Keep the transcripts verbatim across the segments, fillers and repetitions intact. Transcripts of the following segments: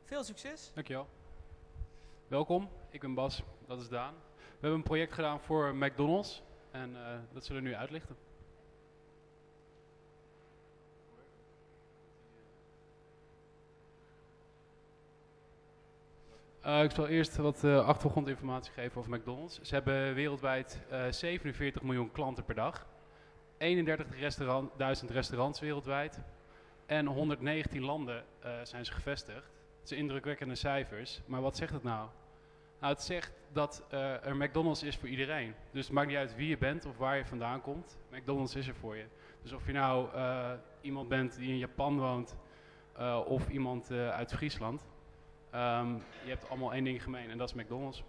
Veel succes. Dankjewel. Welkom, ik ben Bas, dat is Daan. We hebben een project gedaan voor McDonald's en uh, dat zullen we nu uitlichten. Uh, ik zal eerst wat uh, achtergrondinformatie geven over McDonald's. Ze hebben wereldwijd uh, zevenenveertig miljoen klanten per dag, eenendertigduizend restaurant, restaurants wereldwijd en honderdnegentien landen uh, zijn ze gevestigd. Het zijn indrukwekkende cijfers, maar wat zegt het nou? Nou, het zegt dat uh, er McDonald's is voor iedereen. Dus het maakt niet uit wie je bent of waar je vandaan komt. McDonald's is er voor je. Dus of je nou uh, iemand bent die in Japan woont uh, of iemand uh, uit Friesland. Um, je hebt allemaal één ding gemeen en dat is McDonald's.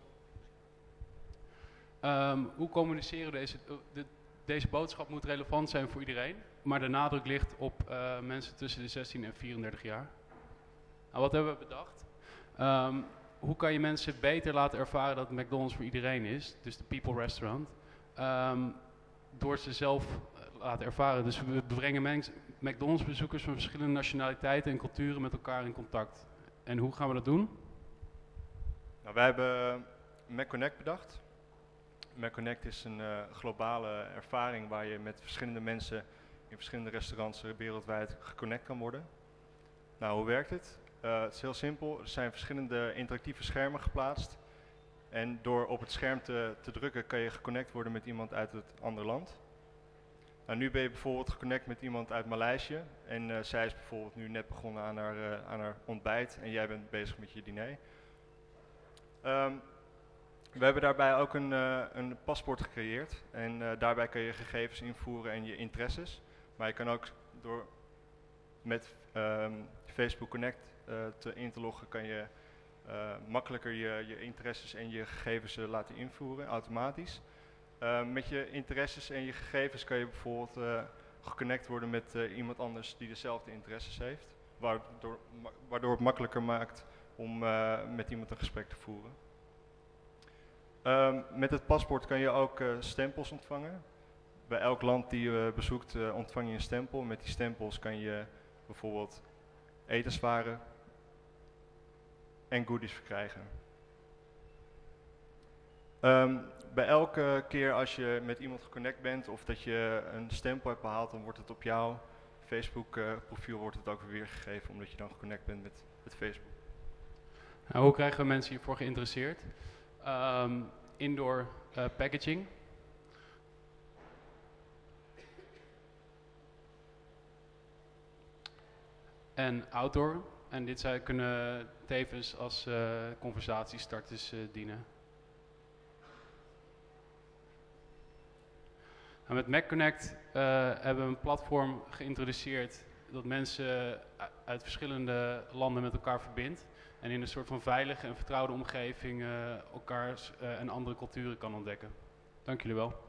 Um, hoe communiceren we deze... Uh, de, deze boodschap moet relevant zijn voor iedereen. Maar de nadruk ligt op uh, mensen tussen de zestien en vierendertig jaar. Nou, wat hebben we bedacht? Um, hoe kan je mensen beter laten ervaren dat McDonald's voor iedereen is? Dus de People Restaurant. Um, door ze zelf uh, laten ervaren. Dus we brengen McDonald's bezoekers van verschillende nationaliteiten en culturen met elkaar in contact. En hoe gaan we dat doen? Nou, wij hebben McConnect bedacht. McConnect is een uh, globale ervaring waar je met verschillende mensen in verschillende restaurants wereldwijd geconnect kan worden. Nou, hoe werkt het? Uh, het is heel simpel. Er zijn verschillende interactieve schermen geplaatst. En door op het scherm te, te drukken kan je geconnect worden met iemand uit het andere land. Nou, nu ben je bijvoorbeeld geconnect met iemand uit Maleisië. En uh, zij is bijvoorbeeld nu net begonnen aan haar, uh, aan haar ontbijt en jij bent bezig met je diner. Um, we hebben daarbij ook een, uh, een paspoort gecreëerd. En uh, daarbij kan je gegevens invoeren en je interesses. Maar je kan ook door met um, Facebook Connect uh, te in te loggen, kan je uh, makkelijker je, je interesses en je gegevens uh, laten invoeren, automatisch. Uh, met je interesses en je gegevens kan je bijvoorbeeld uh, geconnect worden met uh, iemand anders die dezelfde interesses heeft. Waardoor, waardoor het makkelijker maakt om uh, met iemand een gesprek te voeren. Um, met het paspoort kan je ook uh, stempels ontvangen. Bij elk land die je bezoekt uh, ontvang je een stempel. Met die stempels kan je bijvoorbeeld etenswaren en goodies verkrijgen. Um, bij elke keer als je met iemand geconnect bent of dat je een stempel hebt behaald, dan wordt het op jouw Facebook uh, profiel wordt het ook weer weergegeven, omdat je dan geconnect bent met, met Facebook. Nou, hoe krijgen we mensen hiervoor geïnteresseerd? Um, indoor uh, packaging. En outdoor. En dit zou kunnen tevens als uh, conversatiestarters uh, dienen. En met McConnect uh, hebben we een platform geïntroduceerd dat mensen uit verschillende landen met elkaar verbindt. En in een soort van veilige en vertrouwde omgeving uh, elkaars uh, en andere culturen kan ontdekken. Dank jullie wel.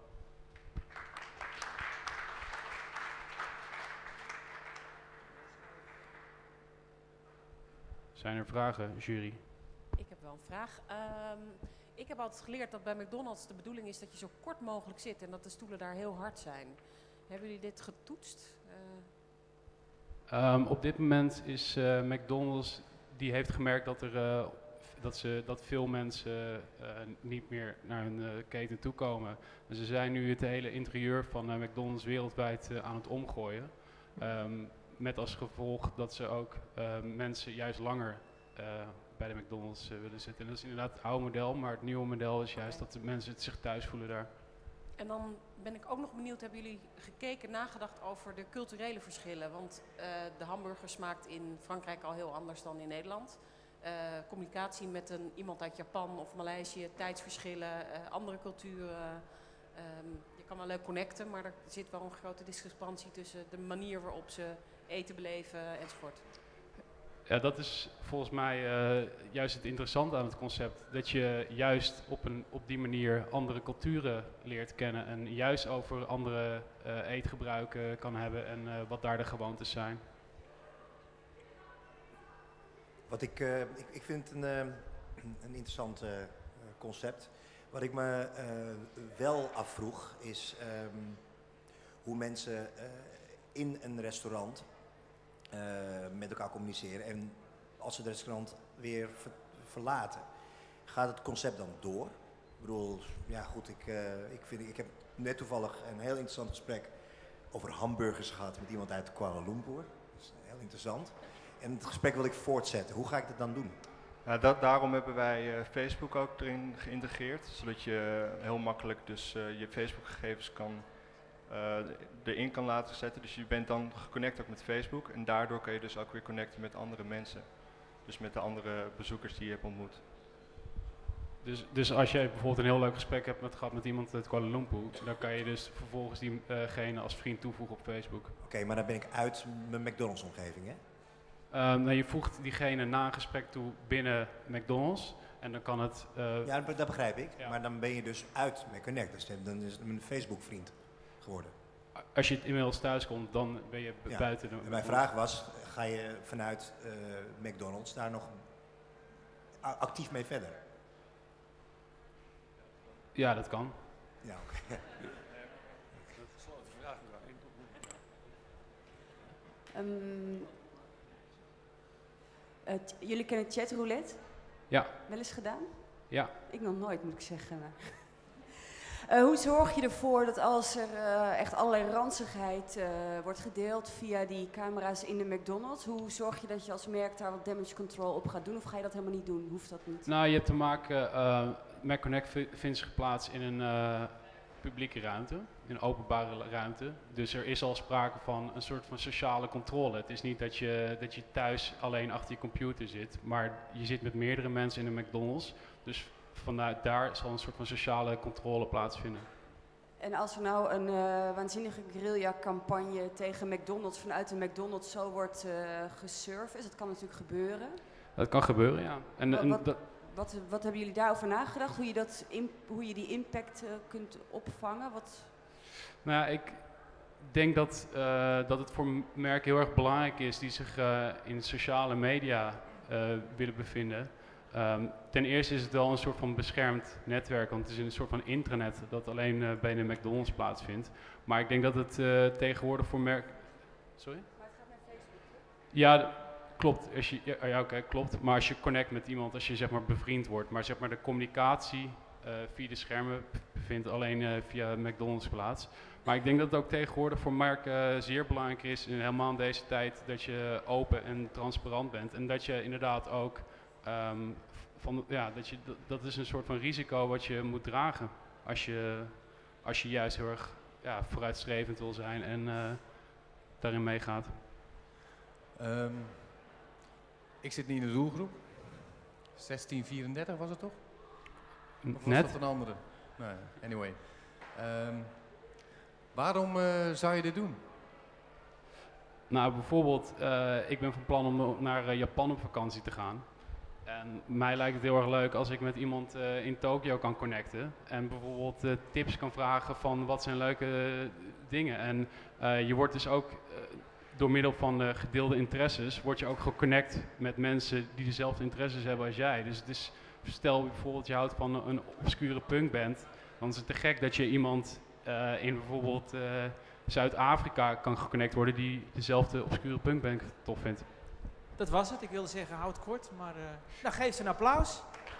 Zijn er vragen, jury? Ik heb wel een vraag. Um, ik heb altijd geleerd dat bij McDonald's de bedoeling is dat je zo kort mogelijk zit en dat de stoelen daar heel hard zijn. Hebben jullie dit getoetst? Uh... Um, op dit moment is uh, McDonald's, die heeft gemerkt dat, er, uh, dat, ze, dat veel mensen uh, niet meer naar hun uh, keten toe komen. Dus ze zijn nu het hele interieur van uh, McDonald's wereldwijd uh, aan het omgooien. Um, met als gevolg dat ze ook uh, mensen juist langer uh, bij de McDonald's uh, willen zitten. En dat is inderdaad het oude model, maar het nieuwe model is juist dat de mensen het zich thuis voelen daar. En dan ben ik ook nog benieuwd, hebben jullie gekeken, nagedacht over de culturele verschillen? Want uh, de hamburger smaakt in Frankrijk al heel anders dan in Nederland. Uh, communicatie met een, iemand uit Japan of Maleisië, tijdsverschillen, uh, andere culturen. Um, je kan wel leuk connecten, maar er zit wel een grote discrepantie tussen de manier waarop ze eten beleven enzovoort. Ja, dat is volgens mij uh, juist het interessante aan het concept. Dat je juist op, een, op die manier andere culturen leert kennen en juist over andere uh, eetgebruiken kan hebben en uh, wat daar de gewoontes zijn. Wat ik, uh, ik, ik vind een, uh, een interessant uh, concept. Wat ik me uh, wel afvroeg is um, hoe mensen uh, in een restaurant uh, met elkaar communiceren. En als ze het restaurant weer ver, verlaten, gaat het concept dan door? Ik bedoel, ja goed, ik, uh, ik, vind, ik heb net toevallig een heel interessant gesprek over hamburgers gehad met iemand uit Kuala Lumpur. Dat is heel interessant. En het gesprek wil ik voortzetten. Hoe ga ik dat dan doen? Ja, dat, daarom hebben wij uh, Facebook ook erin geïntegreerd, zodat je uh, heel makkelijk dus uh, je Facebook-gegevens kan, uh, erin kan laten zetten. Dus je bent dan geconnect ook met Facebook en daardoor kan je dus ook weer connecten met andere mensen. Dus met de andere bezoekers die je hebt ontmoet. Dus, dus als jij bijvoorbeeld een heel leuk gesprek hebt met, gehad met iemand uit Kuala Lumpur, dan kan je dus vervolgens diegene als vriend toevoegen op Facebook. Oké, okay, maar dan ben ik uit mijn McDonald's-omgeving, hè? Um, nou, je voegt diegene na een gesprek toe binnen McDonald's en dan kan het... Uh, ja, dat begrijp ik. Ja. Maar dan ben je dus uit McConnect. Dus dan is het een Facebook-vriend geworden. Als je het inmiddels thuis komt, dan ben je ja. buiten de... En mijn vraag was, ga je vanuit uh, McDonald's daar nog actief mee verder? Ja, dat kan. Ja, oké. Okay. um, uh, jullie kennen chatroulette? Ja. Wel eens gedaan? Ja. Ik nog nooit, moet ik zeggen. Uh, hoe zorg je ervoor dat als er uh, echt allerlei ranzigheid uh, wordt gedeeld via die camera's in de McDonald's, hoe zorg je dat je als merk daar wat damage control op gaat doen? Of ga je dat helemaal niet doen? Hoeft dat niet? Nou, je hebt te maken, uh, McConnect vindt zich plaats in een uh, publieke ruimte, in een openbare ruimte. Dus er is al sprake van een soort van sociale controle. Het is niet dat je, dat je thuis alleen achter je computer zit, maar je zit met meerdere mensen in een McDonald's. Dus vanuit daar zal een soort van sociale controle plaatsvinden. En als er nou een uh, waanzinnige guerrilla-campagne tegen McDonald's vanuit de McDonald's zo wordt uh, gesurfaced, dat kan natuurlijk gebeuren. Dat kan gebeuren, ja. En, wat, en wat, dat, wat, wat hebben jullie daarover nagedacht? Hoe je, dat in, hoe je die impact uh, kunt opvangen? Wat... Nou ja, ik denk dat, uh, dat het voor merken heel erg belangrijk is die zich uh, in sociale media uh, willen bevinden. Um, ten eerste is het wel een soort van beschermd netwerk, want het is een soort van intranet dat alleen uh, bij de McDonald's plaatsvindt. Maar ik denk dat het uh, tegenwoordig voor merken... Sorry? Maar het gaat naar Facebook, hè? Ja, klopt. Als je, ja, ja, okay, klopt. Maar als je connect met iemand, als je zeg maar bevriend wordt, maar zeg maar de communicatie uh, via de schermen vindt alleen uh, via McDonald's plaats. Maar ik denk dat het ook tegenwoordig voor merken uh, zeer belangrijk is, en helemaal in deze tijd, dat je open en transparant bent. En dat je inderdaad ook... Um, van, ja, dat, je, dat, dat is een soort van risico wat je moet dragen als je, als je juist heel erg ja, vooruitstrevend wil zijn en uh, daarin meegaat. Um, ik zit niet in de doelgroep. zestien vierendertig was het toch? Of was Net? dat een andere? Nee, anyway. Um, waarom uh, zou je dit doen? Nou, bijvoorbeeld, uh, ik ben van plan om naar uh, Japan op vakantie te gaan. En mij lijkt het heel erg leuk als ik met iemand uh, in Tokio kan connecten. En bijvoorbeeld uh, tips kan vragen van wat zijn leuke uh, dingen. En uh, je wordt dus ook uh, door middel van uh, gedeelde interesses, word je ook geconnect met mensen die dezelfde interesses hebben als jij. Dus het is, stel bijvoorbeeld je houdt van een obscure punkband, dan is het te gek dat je iemand uh, in bijvoorbeeld uh, Zuid-Afrika kan geconnect worden die dezelfde obscure punkband tof vindt. Dat was het. Ik wilde zeggen, houd kort, maar uh, nou, geef ze een applaus.